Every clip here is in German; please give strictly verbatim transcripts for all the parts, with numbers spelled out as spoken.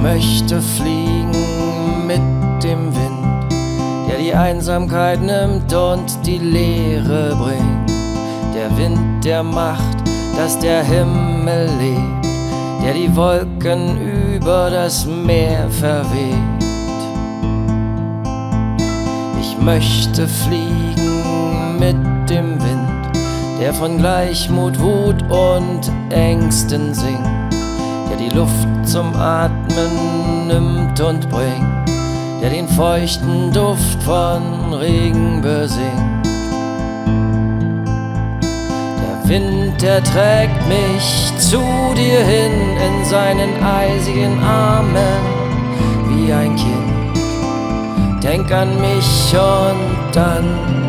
möchte fliegen mit dem Wind, der die Einsamkeit nimmt und die Leere bringt. Der Wind, der macht, dass der Himmel lebt, der die Wolken über das Meer verweht. Ich möchte fliegen mit dem Wind, der von Gleichmut, Wut und Ängsten singt, der die Luft zum Atmen nimmt und bringt, der den feuchten Duft von Regen besingt. Der Wind, der trägt mich zu dir hin in seinen eisigen Armen wie ein Kind. Denk an mich und dann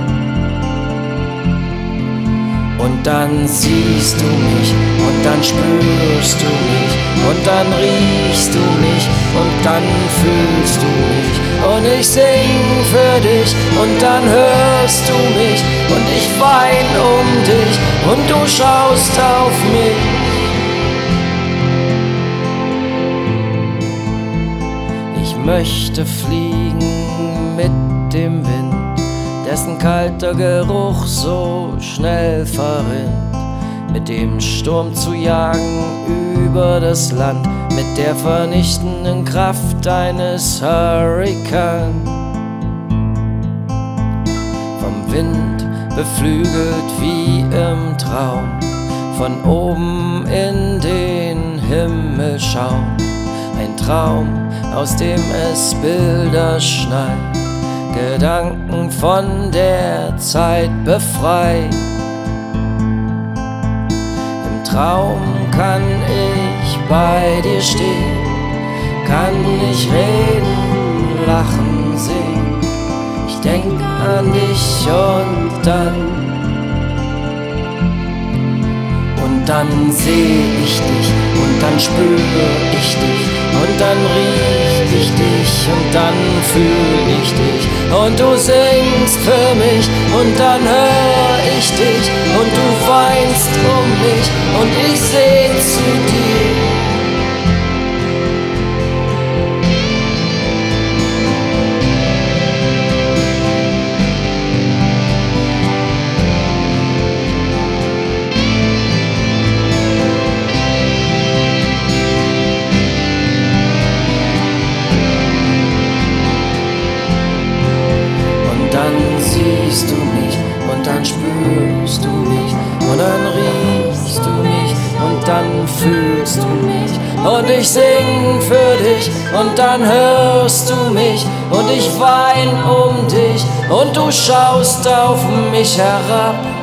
Und dann siehst du mich und dann spürst du mich und dann riechst du mich und dann fühlst du mich und ich sing für dich und dann hörst du mich und ich wein um dich und du schaust auf mich. Ich möchte fliegen mit dem Wind, dessen kalter Geruch so schnell verrinnt, mit dem Sturm zu jagen über das Land, mit der vernichtenden Kraft eines Hurrikan. Vom Wind beflügelt wie im Traum, von oben in den Himmel schauen, ein Traum, aus dem es Bilder schneit, Gedanken von der Zeit befreit. Im Traum kann ich bei dir stehen, kann ich reden, lachen, sehen. Ich denk an dich und dann Und dann seh ich dich und dann spüre ich dich und dann riech ich dich und dann fühl ich dich und du singst für mich und dann hör ich dich und du weinst um mich und ich seh zu dir. Dann siehst du mich und dann spürst du mich und dann riechst du mich und dann fühlst du mich und ich sing für dich und dann hörst du mich und ich wein um dich und du schaust auf mich herab.